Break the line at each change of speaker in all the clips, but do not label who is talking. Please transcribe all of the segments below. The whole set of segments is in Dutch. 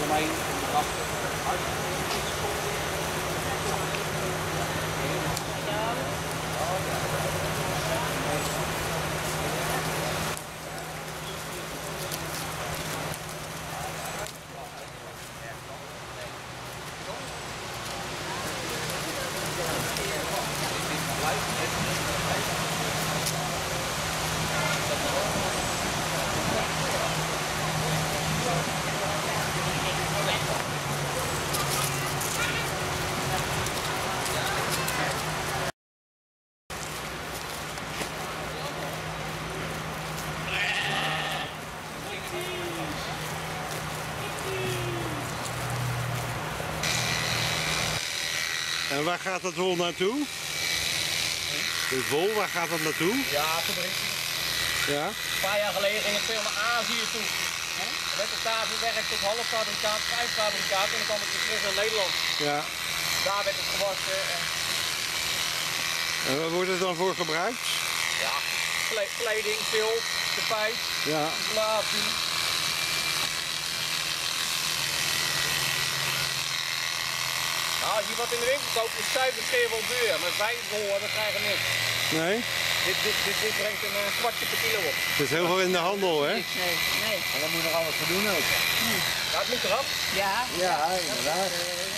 eromheen.
En waar gaat dat wol naartoe? Het wol, waar gaat dat naartoe?
Ja, fabriek.
Ja?
Een paar jaar geleden ging het veel naar Azië toe. Er werd het daar verwerkt tot halffabrikaat, eindfabrikaat en dan kwam het weer terug naar Nederland.
Ja.
Daar werd het gewassen.
En waar wordt het dan voor gebruikt?
Ja, kleding, vilt, tapijt,
Ja.
isolatie. Nou, als je wat in de winkel koopt, is zuiver wel duur, maar 5 rollen, dan krijg je niks.
Nee?
Dit brengt een kwartje per kilo op.
Het is heel veel in de handel, hè?
Nee.
En daar moet je nog alles voor doen ook.
Ja, het moet eraf.
Ja.
Ja, inderdaad.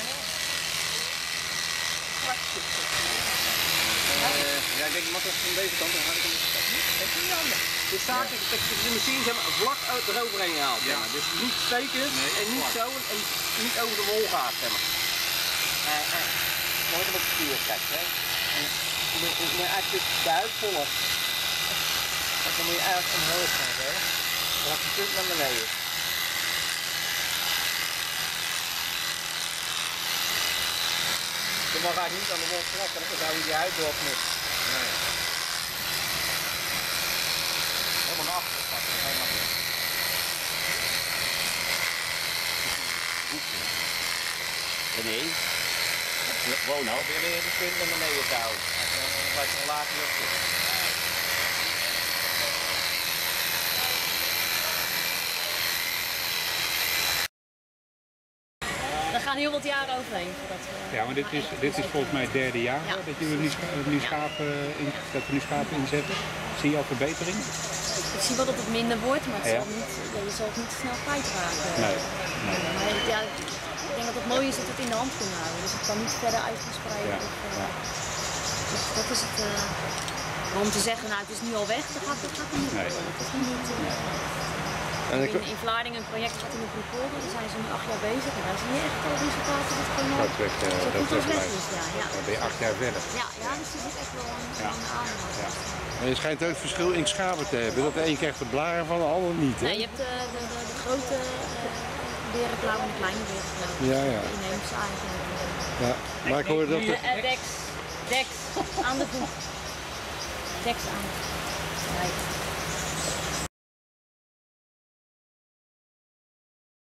Ja, ik denk makkelijk van deze kant, dan ga ik hem dat is niet handig. Het is zaak dat je de machine zeg maar, vlak eroverheen haalt. Ja. Dus niet steken en niet zo en niet over de wol gaat. Zeg maar. Nooit op het stuur kijken. Hè. Je moet eigenlijk de huid volgen. En dan moet je eigenlijk omhoog gaan. Hè. Dan gaat je punt naar beneden. Dan mag eigenlijk niet aan de wol trekken, dan zou je die huid doorknippen. Nee. Helemaal naar achteren pakken, helemaal niet. Nee. Gewoon nou. Probeer je de punt naar beneden te houden. Dan blijft er een laagje op zitten.
Er gaan heel wat jaren overheen voordat we...
Ja, maar dit is volgens mij het derde jaar
Ja.
dat jullie nu schapen inzetten. Zie je al verbetering?
Ik zie wel dat het minder wordt, maar het
Ja.
zal niet, je zal het niet snel kwijtraken.
Nee.
Maar ja, ik denk dat het mooie is dat we het in de hand kunnen houden. Dus het kan niet verder uitgespreid.
Ja.
Dus dat is het. Maar om te zeggen, nou het is nu al weg, dat gaat er niet
Nee.
worden. Het is niet,
En
in Vlaardingen een project gaat in de Broekpolder, daar zijn ze nu 8 jaar bezig en daar zie je echt al resultaten dat het gewoon
Dat weg,
zo
dat
goed als weg
weg
is. Ja.
Dan ben je 8 jaar verder.
Ja, dus er zit echt wel een aandacht.
Ja.
En je schijnt ook verschil in schapen te hebben. Dat de een krijgt de blaren van, de ander niet, hè?
Nee, je hebt de grote berenklauw en de kleine berenklauw.
Ja, ja.
De inheemse eigenlijk.
Ja. Maar ik hoorde dat...
Dex aan de voet. Dex aan de voet. Right.